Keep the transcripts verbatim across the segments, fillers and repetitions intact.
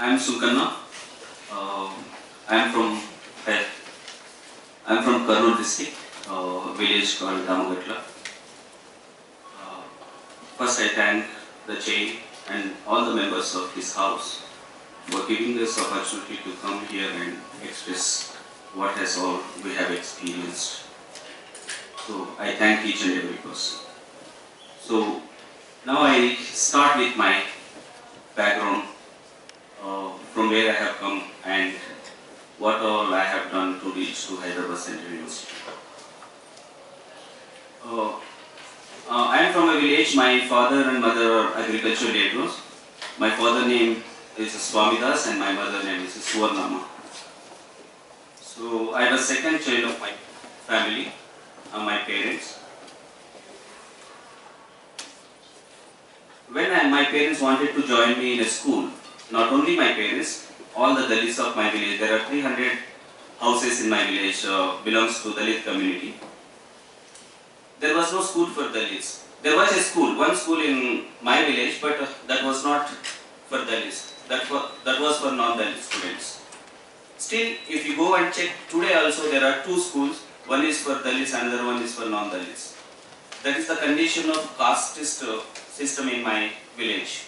I am Sukanna. Uh, I am from I am from Kurnool district, uh, village called Damagatla. Uh, first, I thank the chain and all the members of this house for giving us opportunity to come here and express what has all we have experienced. So I thank each and every person. So now I start with my background, uh, from where I have come and what all I have done to reach to Hyderabad Central University. Uh, uh, I am from a village. My father and mother are agricultural laborers. My father name is Swamidas and my mother name is Suvarnama. So I was second child of my family, uh, my parents. When I, my parents wanted to join me in a school, not only my parents, all the Dalits of my village, there are three hundred houses in my village, uh, belongs to Dalit community. There was no school for Dalits. There was a school, one school in my village, but uh, that was not for Dalits. That was, that was for non-Dalit students. Still, if you go and check, today also there are two schools, one is for Dalits, another one is for non-Dalits. That is the condition of casteist uh, system in my village.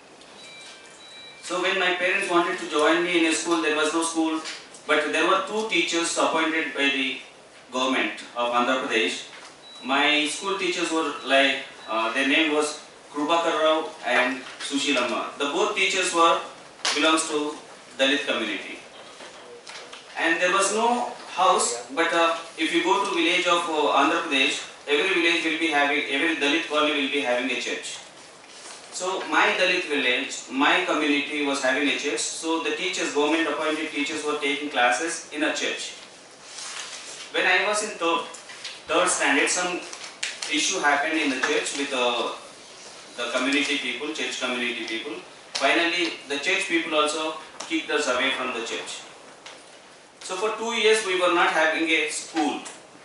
So when my parents wanted to join me in a school, there was no school, but there were two teachers appointed by the government of Andhra Pradesh. My school teachers were like, uh, their name was Krupakar Rao and Sushilamma. The both teachers were, belongs to Dalit community. And there was no house, but uh, if you go to village of uh, Andhra Pradesh, every village will be having, every Dalit colony will be having a church. So my Dalit village, my community was having a church, so the teachers, government appointed teachers were taking classes in a church. When I was in third, third standard, some issue happened in the church with uh, the community people, church community people. Finally, the church people also kicked us away from the church. So for two years we were not having a school.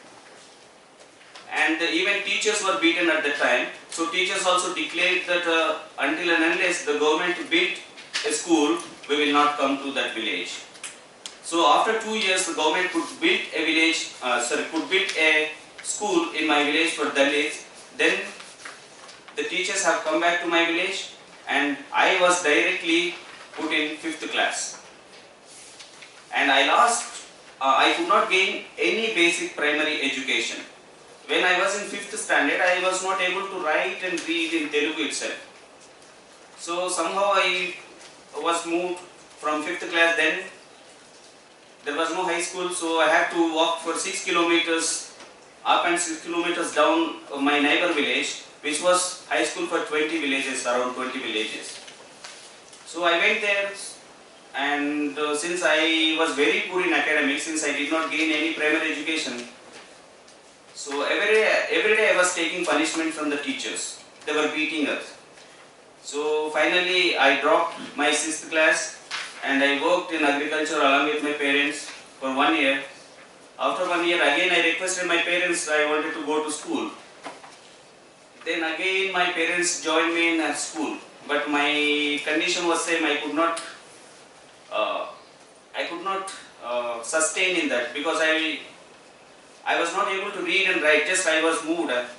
And even teachers were beaten at the time. So teachers also declared that uh, until and unless the government built a school, we will not come to that village. So after two years, the government could build a village, uh, sorry, could build a school in my village for Dalits. Then the teachers have come back to my village, and I was directly put in fifth class. And I lost, uh, I could not gain any basic primary education. When I was in fifth standard, I was not able to write and read in Telugu itself. So somehow I was moved from fifth class. Then there was no high school, so I had to walk for six kilometers up and six kilometers down my neighbor village, which was high school for twenty villages, around twenty villages. So I went there, and uh, since I was very poor in academics, since I did not gain any primary education, so every day, every day I was taking punishment from the teachers. They were beating us. So finally I dropped my sixth class and I worked in agriculture along with my parents for one year. After one year again I requested my parents, I wanted to go to school. Then again my parents joined me in a school. But my condition was same, I could not, uh, I could not uh, sustain in that because I I was not able to read and write, just I was moved uh,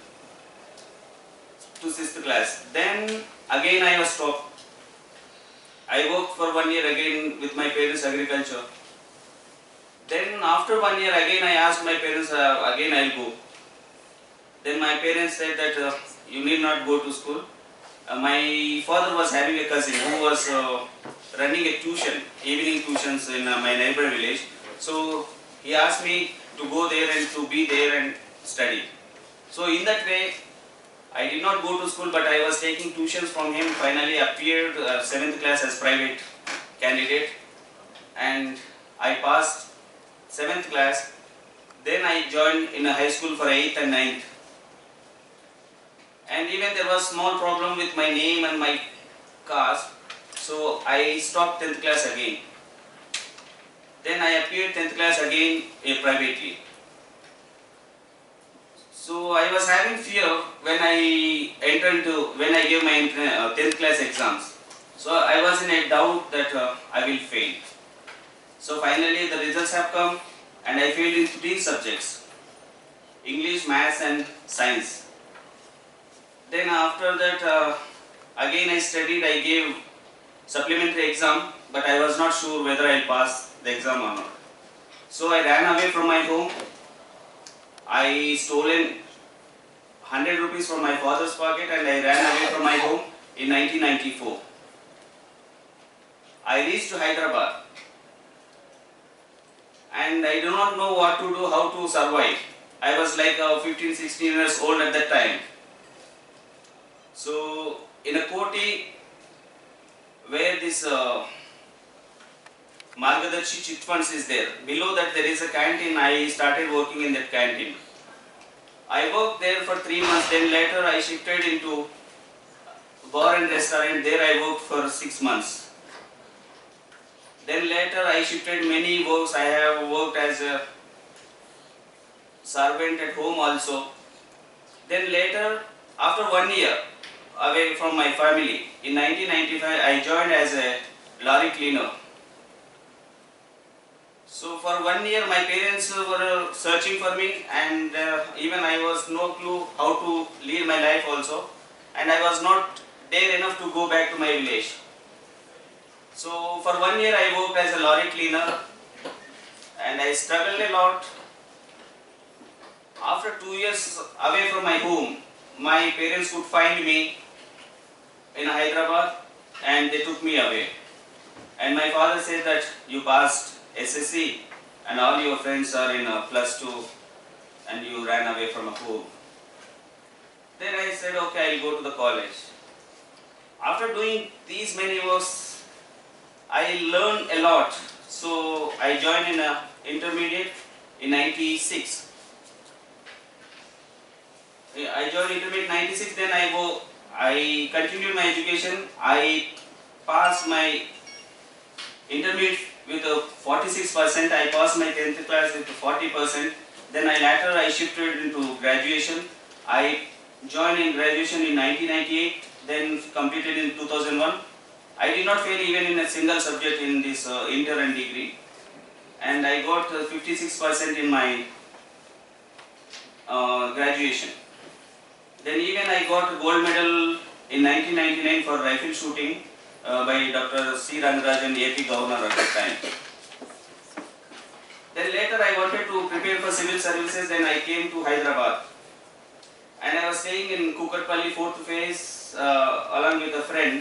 to sixth class. Then again I was stopped. I worked for one year again with my parents' agriculture. Then after one year again I asked my parents, uh, again I'll go. Then my parents said that uh, you need not go to school. Uh, my father was having a cousin who was uh, running a tuition, evening tuitions in uh, my neighbor village. So he asked me to go there and to be there and study. So in that way, I did not go to school, but I was taking tuitions from him. Finally appeared uh, seventh class as private candidate, and I passed seventh class. Then I joined in a high school for eighth and ninth. And even there was small problem with my name and my caste, so I stopped tenth class again. Then I appeared tenth class again uh, privately. So I was having fear when I entered into, when I gave my uh, tenth class exams. So I was in a doubt that uh, I will fail. So finally the results have come and I failed in three subjects: English, Maths and Science. Then after that uh, again I studied, I gave supplementary exam, but I was not sure whether I will pass the exam or not. So I ran away from my home. I stolen one hundred rupees from my father's pocket and I ran away from my home in nineteen ninety-four. I reached Hyderabad and I do not know what to do, how to survive. I was like uh, fifteen, sixteen years old at that time. So in a Koti where this uh, Margadarshi Chit Funds is there, below that there is a canteen. I started working in that canteen. I worked there for three months, then later I shifted into bar and restaurant. There I worked for six months. Then later I shifted many works. I have worked as a servant at home also. Then later, after one year away from my family, in nineteen ninety-five I joined as a lorry cleaner. So for one year my parents were searching for me, and uh, even I was no clue how to lead my life also, and I was not dare enough to go back to my village. So for one year I worked as a lorry cleaner and I struggled a lot. After two years away from my home, my parents could find me in Hyderabad and they took me away. And my father said that you passed S S C and all your friends are in a plus two and you ran away from home. Then I said, okay, I'll go to the college. After doing these many works, I learned a lot. So I joined in a intermediate in ninety-six. I joined intermediate ninety-six, then I go, I continued my education. I passed my intermediate with a forty-six percent. I passed my tenth class with forty percent. Then I later I shifted into graduation. I joined in graduation in nineteen ninety-eight, then completed in two thousand one. I did not fail even in a single subject in this uh, inter and degree, and I got uh, fifty-six percent in my uh, graduation. Then even I got a gold medal in nineteen ninety-nine for rifle shooting uh, by Doctor C. Rangarajan, A P Governor at that time. Then later I wanted to prepare for civil services, then I came to Hyderabad. And I was staying in Kukatpalli fourth phase uh, along with a friend.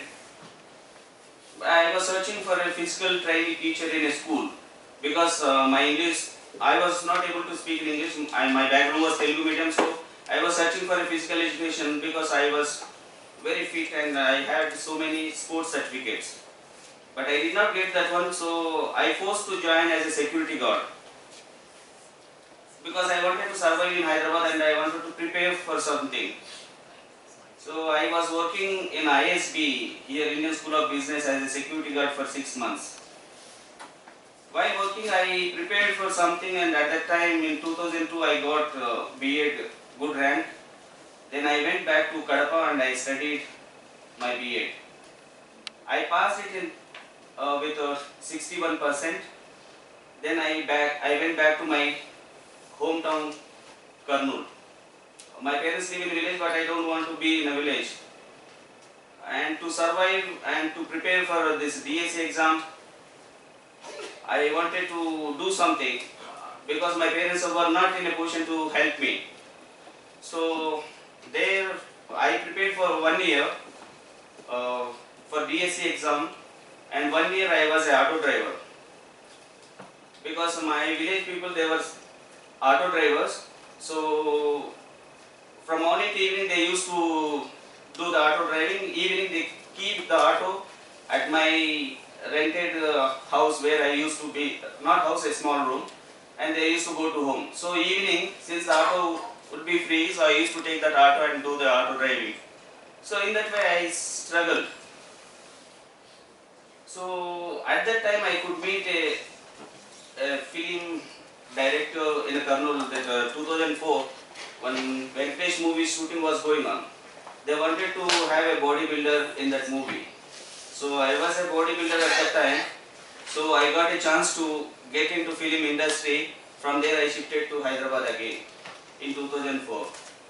I was searching for a physical training teacher in a school because uh, my English, I was not able to speak in English, and my background was Telugu medium, so I was searching for a physical education because I was very fit and I had so many sports certificates. But I did not get that one, so I forced to join as a security guard. Because I wanted to survive in Hyderabad and I wanted to prepare for something. So I was working in I S B, here Indian School of Business, as a security guard for six months. While working I prepared for something, and at that time in two thousand two I got uh, B Ed good rank. Then I went back to Kadapa and I studied my B Ed. I passed it in uh, with uh, sixty-one percent. Then I back I went back to my hometown Kurnool. My parents live in a village, but I don't want to be in a village. And to survive and to prepare for this D S C exam, I wanted to do something because my parents were not in a position to help me. So there I prepared for one year uh, for D S C exam, and one year I was an auto driver. Because my village people, they were auto drivers, so from morning to evening they used to do the auto driving. Evening they keep the auto at my rented uh, house where I used to be, not house, a small room, and they used to go to home. So evening, since the auto would be free, so I used to take that auto and do the auto driving. So in that way I struggled. So at that time I could meet a, a film director in Kurnool, that uh, two thousand four, when Venkatesh movie shooting was going on. They wanted to have a bodybuilder in that movie. So I was a bodybuilder at that time. So I got a chance to get into film industry. From there I shifted to Hyderabad again in two thousand four.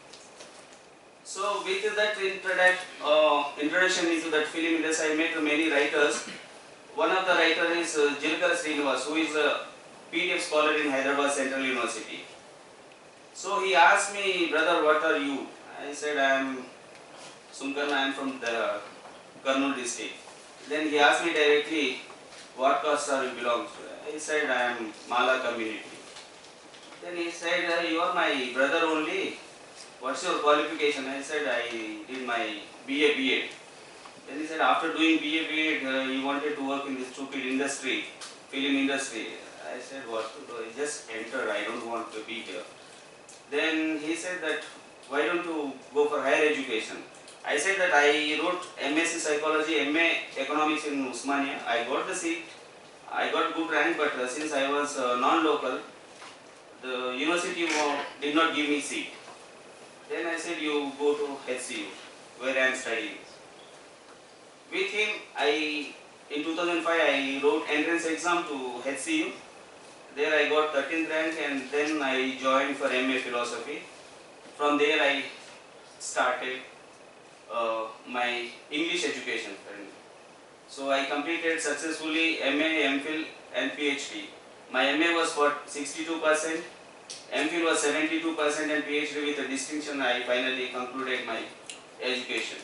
So with that introduct, uh, introduction into that film industry, I met many writers. One of the writers is uh, Jilkar Srinivas, who is a P D F scholar in Hyderabad Central University. So he asked me, brother, what are you? I said, I am Sunkarna, I am from the Kurnool district. Then he asked me directly, what caste are you belong to? I said, I am Mala community. Then he said, uh, you are my brother only. What's your qualification? I said, I did my B A B Ed. Then he said, after doing B A B Ed, uh, you wanted to work in this stupid industry, film industry. I said, what to do? I just entered, I don't want to be here. Then he said that, why don't you go for higher education? I said that I wrote M S c Psychology, M A Economics in Usmania. I got the seat, I got good rank, but uh, since I was uh, non-local, the university did not give me seat. Then I said, you go to H C U, where I am studying. With him, I, in two thousand five, I wrote entrance exam to H C U. There I got thirteenth rank, and then I joined for M A Philosophy. From there I started uh, my English education. So I completed successfully M A, M Phil and PhD. My M A was for sixty-two percent, M Phil was seventy-two percent, and PhD with a distinction. I finally concluded my education.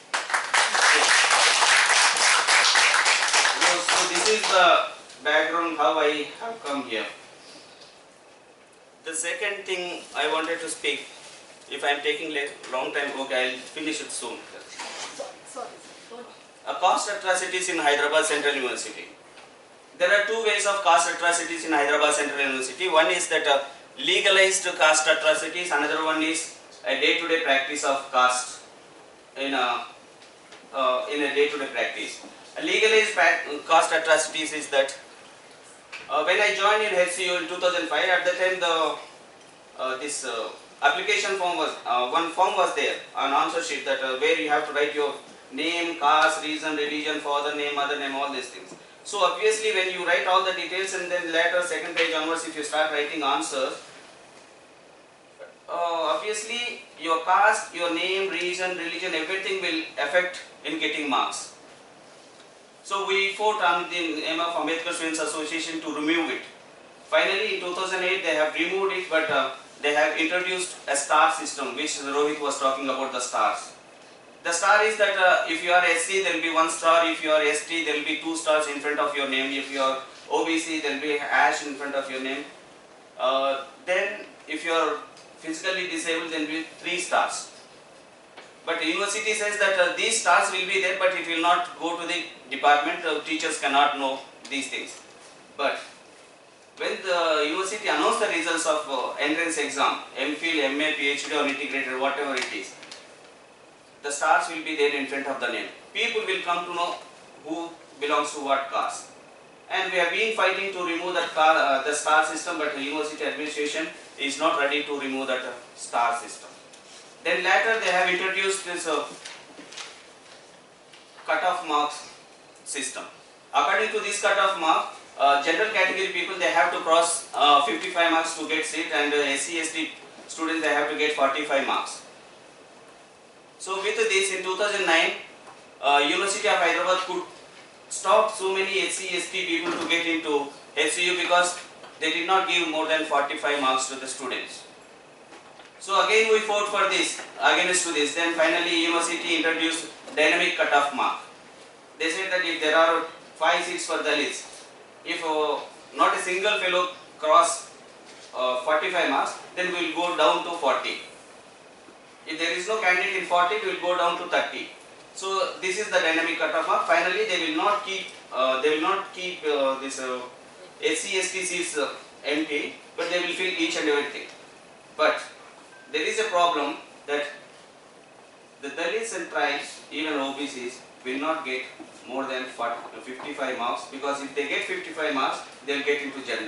So, so this is the background how I have come here. The second thing I wanted to speak, if I am taking a long time, okay, I will finish it soon. Sorry, sorry. A caste atrocities in Hyderabad Central University. There are two ways of caste atrocities in Hyderabad Central University. One is that uh, legalized caste atrocities, another one is a day-to-day practice of caste in a, uh, in a day-to-day practice. A legalized caste atrocities is that uh, when I joined in H C U in two thousand five, at the time the uh, this uh, application form was, uh, one form was there, an answer sheet that uh, where you have to write your name, caste, reason, religion, father name, mother name, all these things. So obviously when you write all the details and then later second page onwards if you start writing answers, uh, obviously your caste, your name, reason, religion, everything will affect in getting marks. So we fought on the name of Ambedkar Students Association to remove it. Finally in two thousand eight they have removed it, but uh, they have introduced a star system, which Rohit was talking about, the stars. The star is that uh, if you are S C, there will be one star. If you are S T, there will be two stars in front of your name. If you are O B C, there will be hash in front of your name. Uh, then if you are physically disabled, there will be three stars. But the university says that uh, these stars will be there, but it will not go to the department. The teachers cannot know these things. But when the university announced the results of uh, entrance exam, M Phil, M A, PhD or integrated, whatever it is, the stars will be there in front of the name. People will come to know who belongs to what caste. And we have been fighting to remove that car, uh, the star system, but the university administration is not ready to remove that uh, star system. Then later they have introduced this uh, cut-off marks system. According to this cut-off mark, uh, general category people, they have to cross uh, fifty-five marks to get seat, and uh, S C S T students, they have to get forty-five marks. So with this in two thousand nine, uh, University of Hyderabad could stop so many S C S T people to get into H C U because they did not give more than forty-five marks to the students. So again we fought for this, against to this. Then finally university introduced dynamic cut-off mark. They said that if there are five seats for Dalits, if uh, not a single fellow cross uh, forty-five marks, then we will go down to forty. If there is no candidate in forty, we will go down to thirty. So this is the dynamic cut-off mark. Finally, they will not keep uh, they will not keep uh, this uh, S C S T seats uh, empty, but they will fill each and everything. But there is a problem that the Dalits and tribes, even O B Cs, will not get more than fifty-five marks, because if they get fifty-five marks, they will get into general.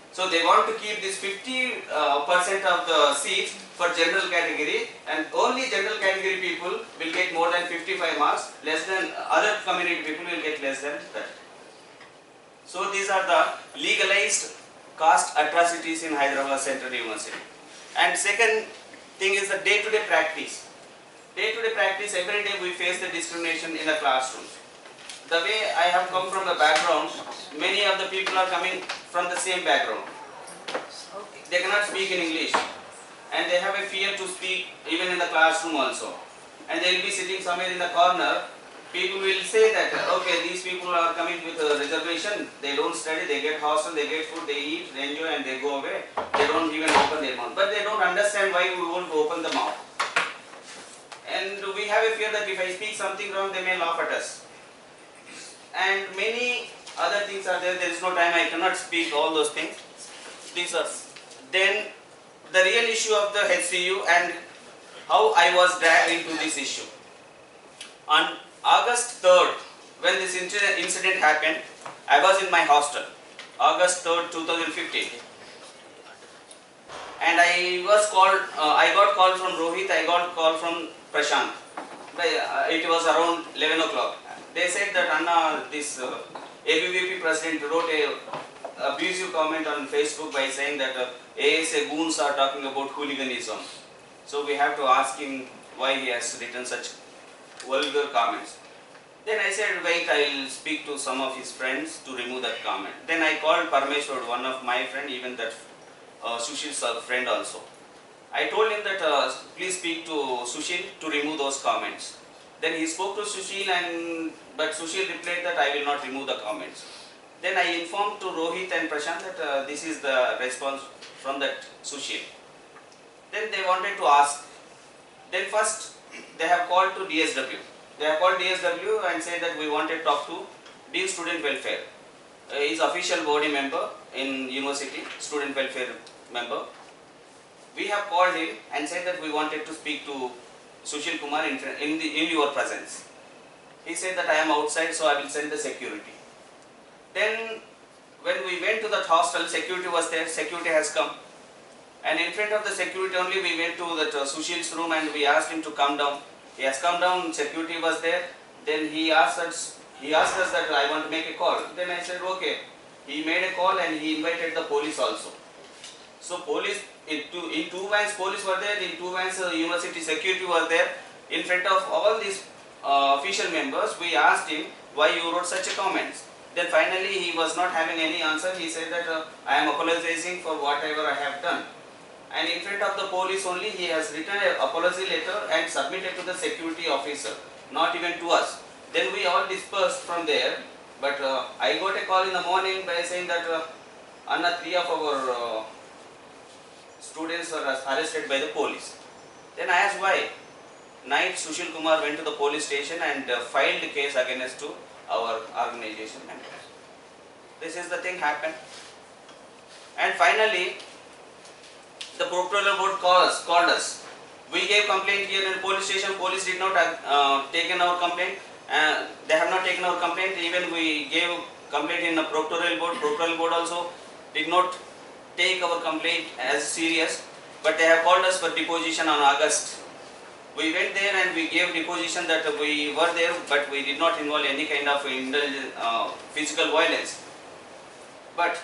So they want to keep this fifty percent uh, of the seats for general category, and only general category people will get more than fifty-five marks, less than other community people will get less than that. So these are the legalized caste atrocities in Hyderabad Central University. And second thing is the day-to-day practice. Day-to-day practice, every day we face the discrimination in the classrooms. The way I have come from the background, many of the people are coming from the same background. They cannot speak in English, and they have a fear to speak even in the classroom also. And they will be sitting somewhere in the corner. People will say that, okay, these people are coming with a reservation, they don't study, they get hostel, they get food, they eat, they enjoy, and they go away. They don't even open their mouth. But they don't understand why we won't open the mouth. And we have a fear that if I speak something wrong, they may laugh at us. And many other things are there. There is no time, I cannot speak all those things. These are. Then the real issue of the H C U and how I was dragged into this issue. On August third, when this incident happened, I was in my hostel. August third, two thousand fifteen. And I was called, uh, I got call from Rohit, I got call from Prashant. It was around eleven o'clock. They said that Anna, this uh, A B V P president wrote a abusive comment on Facebook by saying that uh, A S A goons are talking about hooliganism. So we have to ask him why he has written such vulgar comments. Then I said, wait, I will speak to some of his friends to remove that comment. Then I called Parmeshwar, one of my friend, even that uh, Sushil's friend also. I told him that uh, please speak to Sushil to remove those comments. Then he spoke to Sushil, and but Sushil replied that I will not remove the comments. Then I informed to Rohit and Prashant that uh, this is the response from that Sushil. Then they wanted to ask. Then first they have called to D S W. They have called D S W and said that we wanted to talk to Dean Student Welfare. Uh, he is official body member in university, student welfare member. We have called him and said that we wanted to speak to Sushil Kumar in, in, the, in your presence. He said that I am outside, so I will send the security. Then when we went to that hostel, security was there, security has come. And in front of the security only we went to that uh, Sushil's room and we asked him to come down. He has come down, security was there. Then he asked us, he asked us that I want to make a call. Then I said okay. He made a call and he invited the police also. So police, in two, in two vans police were there, in two vans uh, university security was there. In front of all these uh, official members, we asked him why you wrote such a comments. Then finally he was not having any answer. He said that uh, I am apologizing for whatever I have done. And in front of the police only he has written an apology letter and submitted to the security officer, not even to us. Then we all dispersed from there. But uh, I got a call in the morning by saying that uh, Anna, three of our uh, students were arrested by the police. Then I asked why. Night Sushil Kumar went to the police station and uh, filed a case against to our organization members. This is the thing happened. And finally, the proctoral board called us, called us. We gave complaint here in the police station. Police did not uh, taken our complaint. Uh, they have not taken our complaint. Even we gave complaint in the proctoral board. Proctoral board also did not take our complaint as serious. But they have called us for deposition on August. We went there and we gave deposition that we were there, but we did not involve any kind of uh, physical violence. But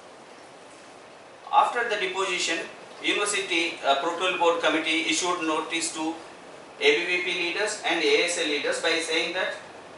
after the deposition, University uh, Proctoral Board Committee issued notice to A B V P leaders and A S A leaders by saying that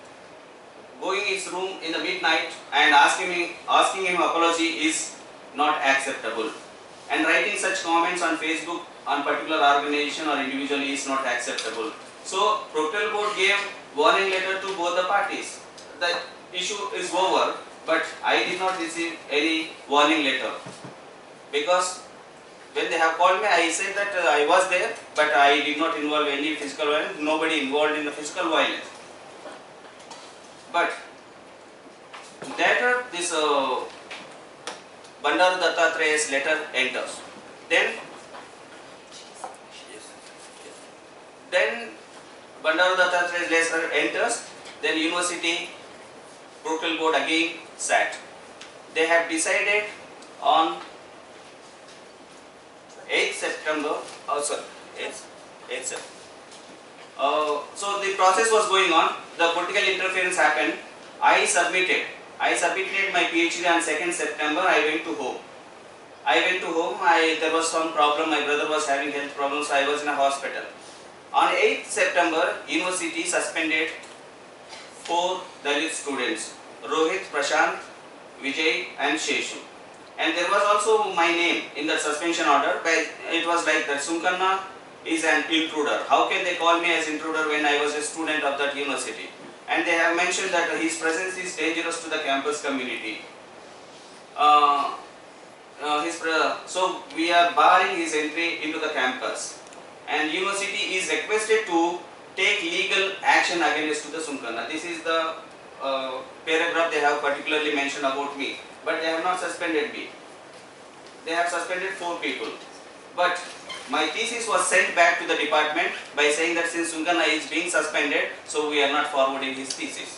going his room in the midnight and asking him, asking him apology is not acceptable. And writing such comments on Facebook on particular organization or individual is not acceptable. So Proctoral Board gave warning letter to both the parties. The issue is over, but I did not receive any warning letter. Because when they have called me, I said that uh, I was there, but I did not involve any physical violence, nobody involved in the physical violence. But later this uh, Bandaru Dattatraya's letter enters. Then, then Bandaru Dattatraya's letter enters, then University Proctoral Board again sat. They have decided on September, oh sorry, eighth, eighth September. Uh, so the process was going on, the political interference happened, I submitted, I submitted my PhD on second September, I went to home. I went to home, I, there was some problem, my brother was having health problems, so I was in a hospital. On eighth September, university suspended four Dalit students, Rohit, Prashant, Vijay and Sheshu. And there was also my name in the suspension order, but it was like that Sunkanna is an intruder. How can they call me as intruder when I was a student of that university? And they have mentioned that his presence is dangerous to the campus community. Uh, uh, his, uh, so we are barring his entry into the campus. And university is requested to take legal action against to the Sunkanna. This is the uh, paragraph they have particularly mentioned about me. But they have not suspended me. They have suspended four people. But my thesis was sent back to the department by saying that since Sunkanna is being suspended, so we are not forwarding his thesis.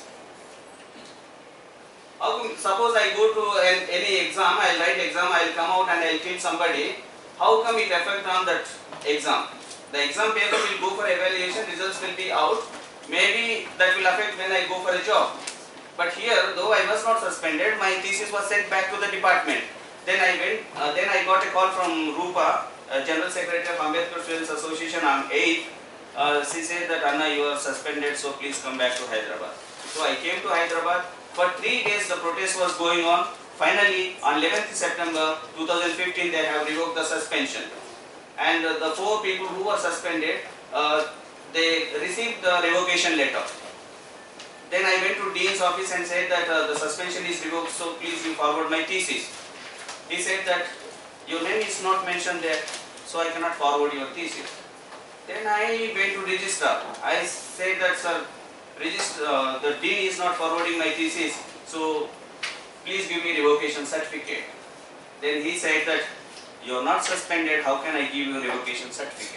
How come, suppose I go to an, any exam, I will write exam, I will come out and I will teach somebody, how come it affect on that exam? The exam paper will go for evaluation, results will be out, maybe that will affect when I go for a job. But here, though I was not suspended, my thesis was sent back to the department. Then I went, uh, then I got a call from Rupa, uh, General Secretary of Ambedkar Students Association on eighth. Uh, she said that Anna, you are suspended, so please come back to Hyderabad. So I came to Hyderabad. For three days the protest was going on. Finally, on eleventh September two thousand fifteen, they have revoked the suspension. And uh, the four people who were suspended, uh, they received the revocation letter. Then I went to Dean's office and said that uh, the suspension is revoked, so please you forward my thesis. He said that your name is not mentioned there, so I cannot forward your thesis. Then I went to registrar. I said that sir, register, uh, the dean is not forwarding my thesis, so please give me revocation certificate. Then he said that you are not suspended, how can I give you a revocation certificate?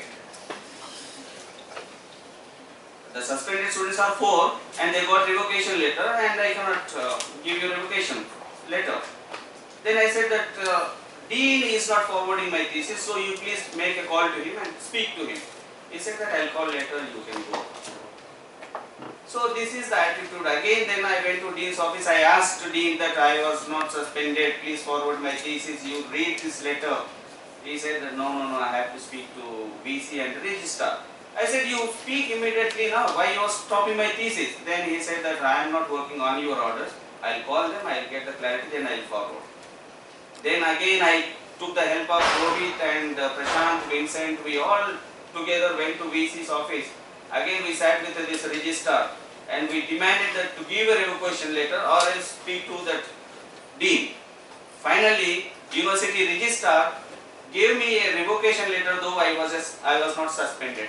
The suspended students are four and they got revocation letter and I cannot uh, give you revocation letter. Then I said that uh, dean is not forwarding my thesis, so you please make a call to him and speak to him. He said that I will call later, you can go. So this is the attitude. Again then I went to dean's office, I asked dean that I was not suspended, please forward my thesis, you read this letter. He said that no, no, no, I have to speak to V C and registrar. I said, you speak immediately now, why you are stopping my thesis? Then he said that I am not working on your orders, I will call them, I will get the clarity, then I will forward. Then again I took the help of Rohit and uh, Prashant, Vincent, we all together went to V C's office. Again we sat with this registrar and we demanded that to give a revocation letter or else speak to that dean. Finally, university registrar gave me a revocation letter, though I was, a, I was not suspended.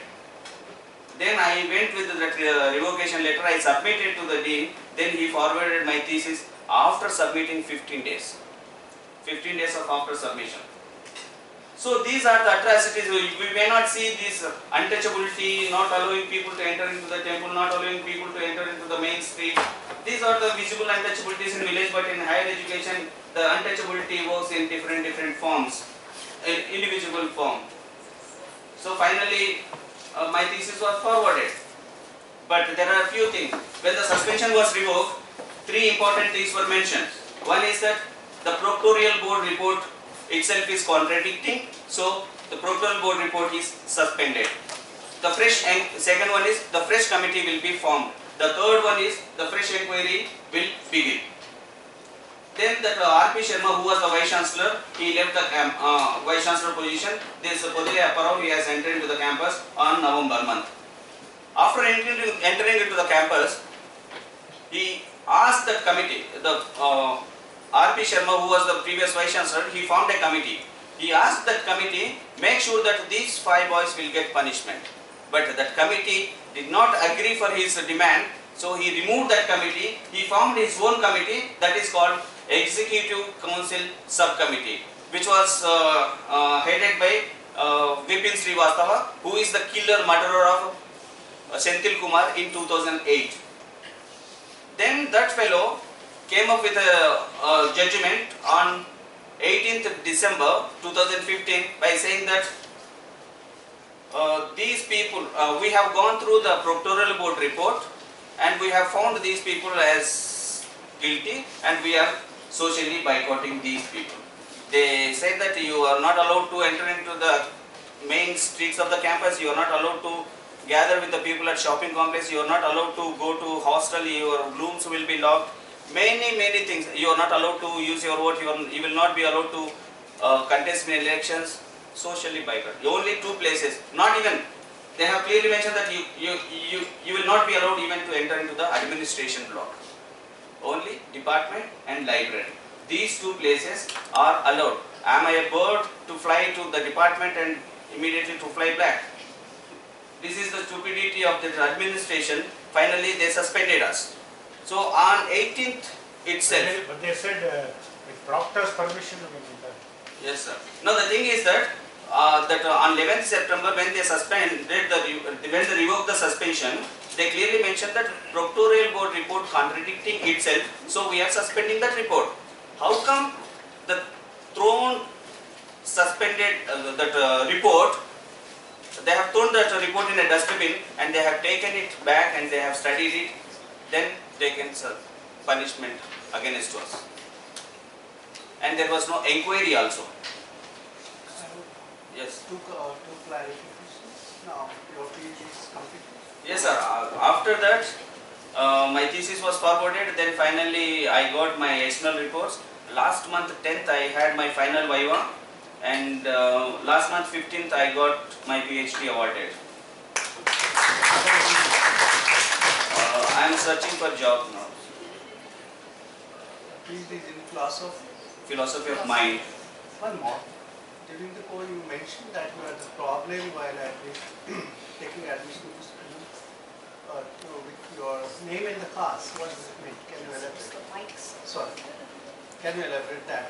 Then I went with that uh, revocation letter, I submitted to the dean, then he forwarded my thesis after submitting fifteen days. fifteen days of after submission. So these are the atrocities. We, we may not see this uh, untouchability, not allowing people to enter into the temple, not allowing people to enter into the main street. These are the visible untouchabilities in village, but in higher education, the untouchability works in different different forms, in individual form. So finally, uh, my thesis was forwarded. But there are a few things. When the suspension was revoked, three important things were mentioned. One is that the proctorial board report itself is contradicting, so the proctorial board report is suspended. The fresh second one is the fresh committee will be formed. The third one is the fresh inquiry will begin. Then that uh, R P Sharma, who was the Vice Chancellor, he left the camp, uh, Vice Chancellor position. This uh, Podile Apparao, he has entered into the campus on November month. After entering, entering into the campus, he asked that committee, the uh, R P Sharma, who was the previous Vice Chancellor, he formed a committee. He asked that committee, make sure that these five boys will get punishment. But that committee did not agree for his demand, so he removed that committee. He formed his own committee that is called Executive Council Subcommittee, which was uh, uh, headed by uh, Vipin Srivastava, who is the killer murderer of uh, Senthil Kumar in two thousand eight. Then that fellow came up with a, a judgment on eighteenth December two thousand fifteen by saying that uh, these people, uh, we have gone through the proctoral board report and we have found these people as guilty and we are socially boycotting these people. They said that you are not allowed to enter into the main streets of the campus, you are not allowed to gather with the people at shopping complex, you are not allowed to go to hostel, your rooms will be locked. Many, many things. You are not allowed to use your vote, you, are, you will not be allowed to uh, contest in elections, socially boycott. Only two places, not even, they have clearly mentioned that you, you, you, you will not be allowed even to enter into the administration block. Only department and library. These two places are allowed. Am I a bird to fly to the department and immediately to fly back? This is the stupidity of the administration. Finally, they suspended us. So on eighteenth itself. But they said uh, with Proctor's permission. Yes, sir. Now the thing is that uh, that uh, on eleventh September, when they suspended the when they revoked the suspension, they clearly mentioned that proctoral board report contradicting itself. So we are suspending that report. How come the thrown suspended uh, that uh, report? They have thrown that report in a dustbin and they have taken it back and they have studied it. Then taken punishment against us. And there was no inquiry also. Yes. Two, uh, two clarifications. Now, your PhD is completed? Yes, sir. Uh, after that, uh, my thesis was forwarded. Then finally, I got my external reports. Last month, tenth, I had my final viva. And uh, last month, fifteenth, I got my PhD awarded. Uh, I am searching for job now. PhD is in philosophy. Philosophy of mind. One more. During the course, you mentioned that you had a problem while admi- taking admission to school uh, to, with your name and the caste. What does it mean? Can you elaborate? Sorry. Can you elaborate that?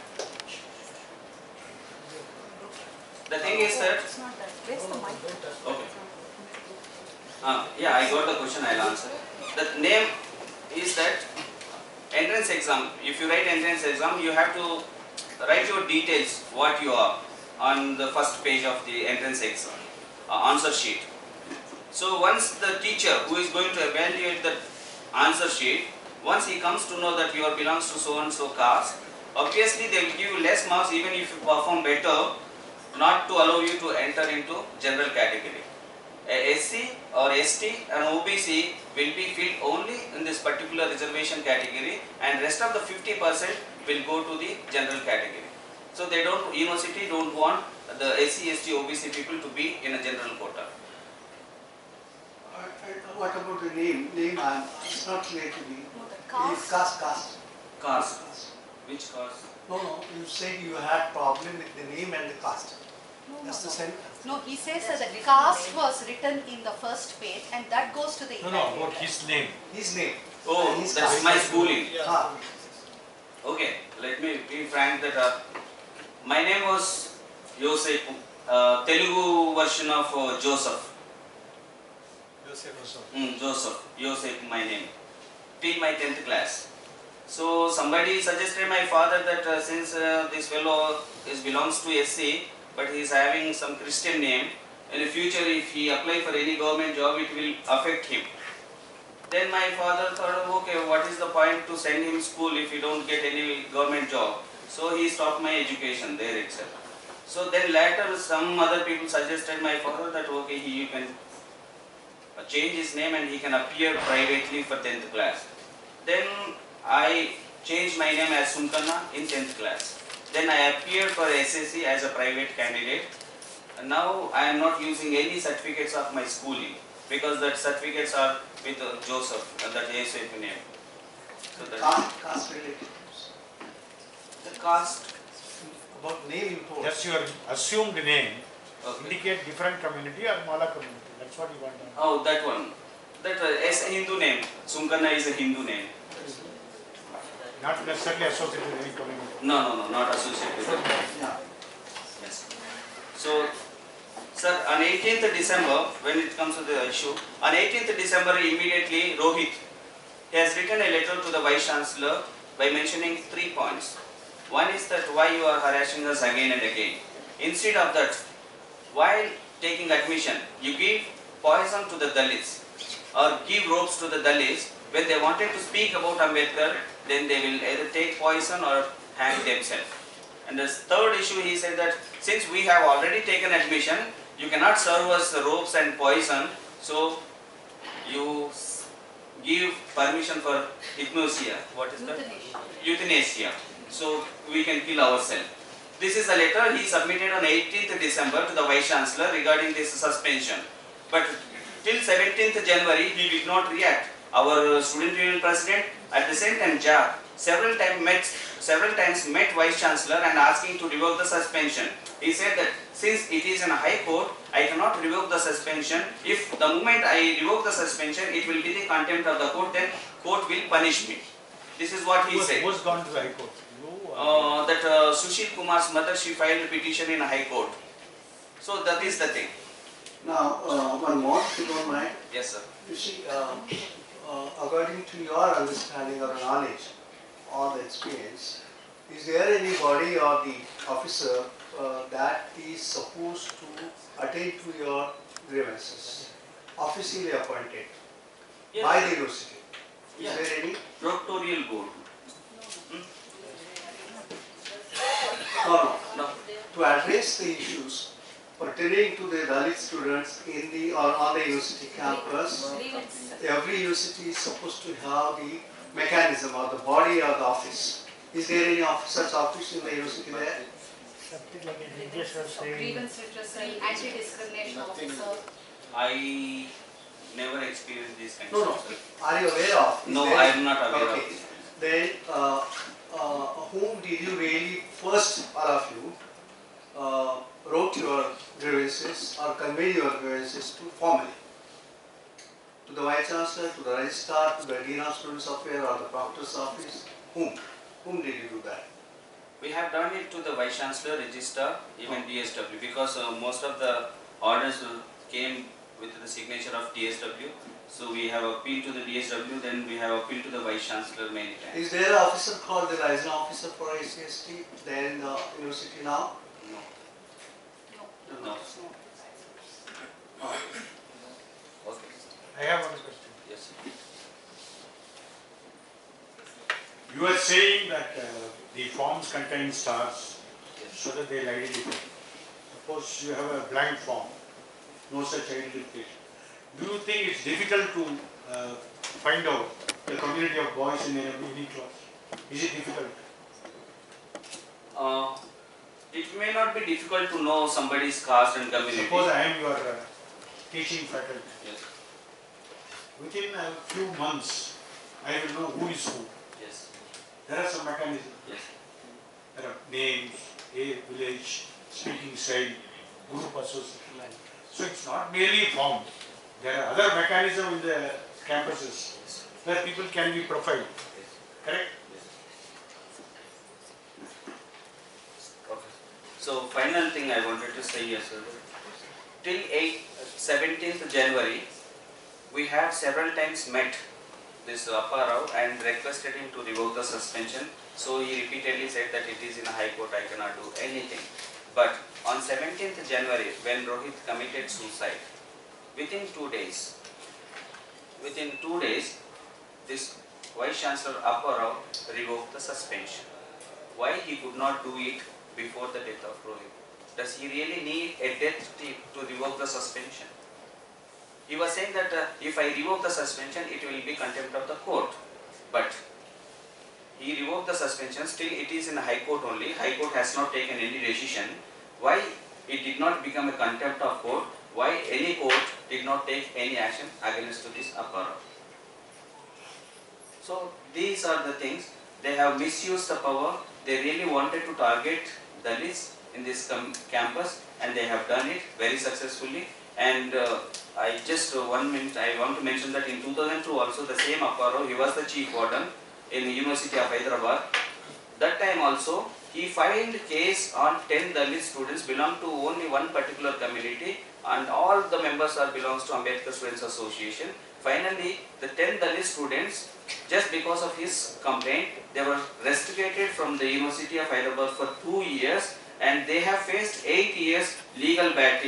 The thing is that. It's not that. Where's the mic? Okay. Uh, yeah, I got the question, I'll answer. The name is that entrance exam. If you write entrance exam, you have to write your details, what you are, on the first page of the entrance exam, uh, answer sheet. So once the teacher who is going to evaluate the answer sheet, once he comes to know that you are belongs to so and so caste, obviously they will give you less marks even if you perform better, not to allow you to enter into general category. A S C or S T and O B C will be filled only in this particular reservation category and rest of the fifty percent will go to the general category. So they don't, university don't want the S C, S T, O B C people to be in a general quota. Uh, uh, what about the name? Name, uh, it's not clear to me. No, the It's caste. caste, caste. Caste. Caste. Which caste? No, no, you said you had problem with the name and the caste. No, no, That's the no. same. No, he says that the caste was written in the first page and that goes to the No, no, about evaluator. his name. His name. Oh, and his that's caste. my schooling. Ah, Okay, let me be frank that uh, my name was Yosef, uh, Telugu version of uh, Joseph. Mm, Joseph, Yosef my name, till my tenth class. So somebody suggested my father that uh, since uh, this fellow is belongs to S C, but he is having some Christian name, in the future if he apply for any government job, it will affect him. Then my father thought, okay, what is the point to send him school if he don't get any government job? So he stopped my education there itself. So then later some other people suggested my father that okay, he you can uh, change his name and he can appear privately for tenth class. Then I changed my name as Sunkanna in tenth class. Then I appeared for S S C as a private candidate. And now I am not using any certificates of my schooling because that certificates are with uh, Joseph, uh, that Joseph name. So that caste, caste related. the caste. About name import. Just your assumed name Okay. indicate different community or Mala community. That's what you want to know. Oh, that one. That uh, is a Hindu name. Sunkanna is a Hindu name. Not necessarily associated with any community. No, no, no, not associated with it. Yeah. Yes. So, sir, on eighteenth December, when it comes to the issue, on eighteenth December, immediately Rohit, he has written a letter to the Vice Chancellor by mentioning three points. One is that why you are harassing us again and again. Instead of that, while taking admission, you give poison to the Dalits or give ropes to the Dalits. When they wanted to speak about Ambedkar, then they will either take poison or hang themselves. And the third issue, he said that since we have already taken admission, you cannot serve us ropes and poison, so you give permission for euthanasia. What is that? Euthanasia. Euthanasia. So we can kill ourselves. This is a letter he submitted on eighteenth December to the Vice Chancellor regarding this suspension. But till seventeenth January, he did not react. Our student union president, at the same time, J A, several times met, several times met Vice Chancellor and asking to revoke the suspension. He said that since it is in a high court, I cannot revoke the suspension. If the moment I revoke the suspension, it will be the contempt of the court, then court will punish me. This is what he Who has- said. Who has gone to the High Court? You or- Uh, that uh, Sushil Kumar's mother, she filed a petition in a high court. So that is the thing. Now, uh, one more, if you don't mind. Yes, sir. You see, um, uh, according to your understanding or knowledge or the experience, is there anybody or the officer uh, that is supposed to attend to your grievances, officially appointed Yes. by the university? Is Yes. there any? Proctorial board. No, no. No. To address the issues pertaining to the Dalit students in the or on the university campus, every university is supposed to have the mechanism or the body or the office. Is there any of such office in the university there? Something like a register saying. Grievance redressal, anti-discrimination officer. I never experienced this kind No, of no. stuff. Are you aware of? Is No, there- I am not aware Okay. of this. Then, uh, uh, whom did you really first, all of you, uh, wrote your grievances or conveyed your grievances to formally? To the Vice Chancellor, to the Registrar, to the Dean of Students Affairs or the Proctor's office? Whom? Whom did you do that? We have done it to the Vice Chancellor, Registrar, even D S W, because uh, most of the orders uh, came with the signature of D S W. So we have appealed to the D S W, then we have appealed to the Vice Chancellor many times. Is there an officer called the liaison officer for I C S T there in the university now? No. No. No. Oh. Okay. I have one question. Yes. You are saying that uh, the forms contain stars Yes. so that they will identify. Suppose you have a blank form, no such identification. Do you think it's difficult to uh, find out the community of boys in any class? Is it difficult? Uh, it may not be difficult to know somebody's caste and community. Suppose I am your uh, teaching faculty. Yes. Within a few months, I will know who is who. Yes. There are some mechanisms. Yes. There are names, age, village, speaking style, group association. So it's not merely formed. There are other mechanisms in the campuses where people can be profiled. Correct? Okay. So final thing I wanted to say here, sir. Till eight, seventeenth January, we have several times met this Apparao and requested him to revoke the suspension. So he repeatedly said that it is in a high court, I cannot do anything. But on seventeenth January, when Rohit committed suicide, within two days, within two days, this Vice Chancellor Apparao revoked the suspension. Why he could not do it before the death of Rohit? Does he really need a death to revoke the suspension? He was saying that uh, if I revoke the suspension, it will be contempt of the court. But he revoked the suspension, still it is in High Court only. High Court has not taken any decision. Why it did not become a contempt of court? Why any court did not take any action against to this Apparao? So these are the things. They have misused the power. They really wanted to target Dalits in this campus, and they have done it very successfully. And uh, I just uh, one minute I want to mention that in two thousand two also the same Apparao, he was the chief warden in the University of Hyderabad. That time also he filed case on ten Dalit students belong to only one particular community, and all the members are belongs to Ambedkar Students Association. Finally, the ten Dalit students, just because of his complaint, they were restricted from the University of Hyderabad for two years, and they have faced eight years legal battle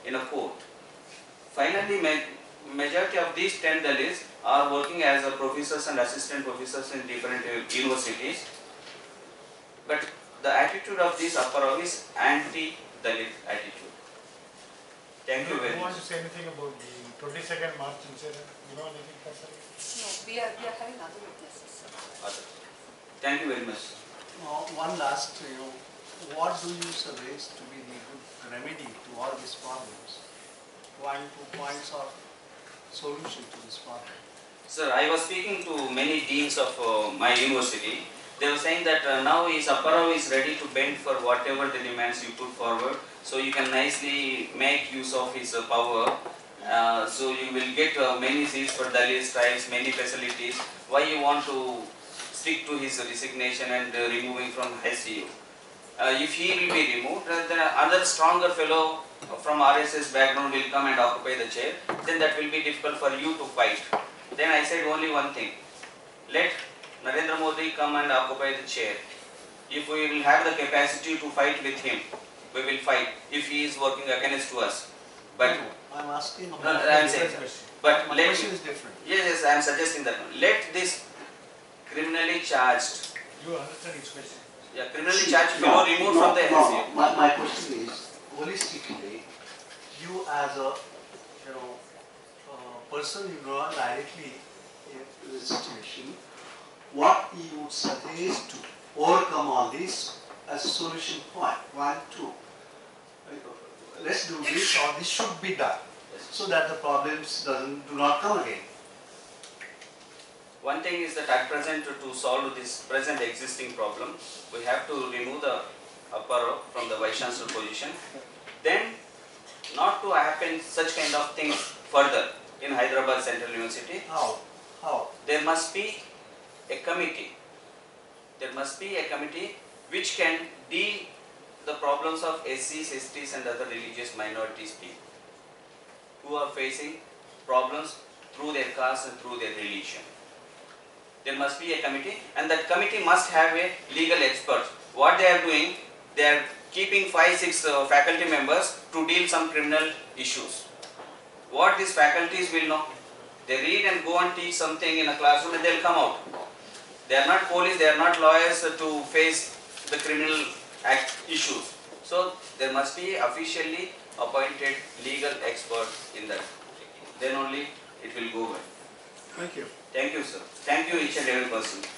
in a court. Finally, ma majority of these ten Dalits are working as a professors and assistant professors in different uh, universities. But the attitude of this Apparao is anti-Dalit attitude. Thank you very You want to much. say anything about the twenty-second March incident? You know anything, Pastor? No, we are, we are having other witnesses. Other. Thank you very much. Now, one last, you know, what do you suggest to be the good remedy to all these problems? One, two points of solution to this problem. Sir, I was speaking to many deans of uh, my university. They were saying that uh, now is Apparao is ready to bend for whatever the demands you put forward. So you can nicely make use of his uh, power. Uh, so you will get uh, many seats for Dalits, tribes, many facilities. Why you want to stick to his resignation and uh, removing from S C U? Uh, if he will be removed, uh, then other stronger fellow from R S S background will come and occupy the chair. Then that will be difficult for you to fight. Then I said only one thing. Let Narendra Modi come and occupy the chair. If we will have the capacity to fight with him, we will fight if he is working against us. But No, I'm asking. No, I am saying, but My let question is different. yes, yes, I am suggesting that one. Let this criminally charged, You understand his question? yeah, criminally charged fellow removed no, from the no, S C U. no. My, my question is, Holistically, you as a, you know, uh, person you know directly in the situation, what you would suggest to overcome all this as a solution point? One, two. Let's do this, or this should be done, so that the problems doesn't do not come again. One thing is that at present to, to solve this present existing problem, we have to remove the Apparao from the Vice Chancellor position. Then, not to happen such kind of things further in Hyderabad Central University, How? How? there must be a committee. There must be a committee which can deal the problems of S Cs, S Ts and other religious minorities people who are facing problems through their caste and through their religion. There must be a committee, and that committee must have a legal expert. What they are doing, they are keeping five, six uh, faculty members to deal some criminal issues. What these faculties will know? They read and go and teach something in a classroom and they will come out. They are not police, they are not lawyers to face the criminal act issues. So there must be officially appointed legal expert in that. Then only it will go well. Thank you. Thank you, sir. Thank you each and every person.